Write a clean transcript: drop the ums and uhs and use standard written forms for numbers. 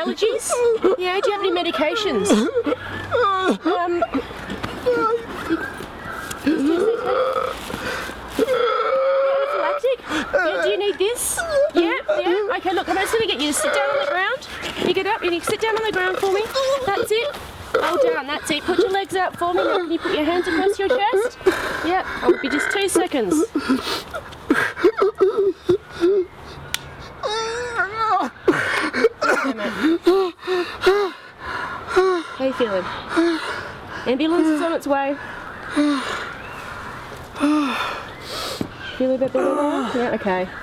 allergies? Yeah, do you have any medications? Anaphylactic? Yeah, do you need this? Yeah. Okay, look, I'm just going to get you to sit down on the ground. You get up and you sit down on the ground for me. That's it. Well done, that's it. Put your legs out for me. Now can you put your hands across your chest? Yep, I'll be just 2 seconds. How are you feeling? Ambulance is on its way. Feel a bit better now? Yeah, okay.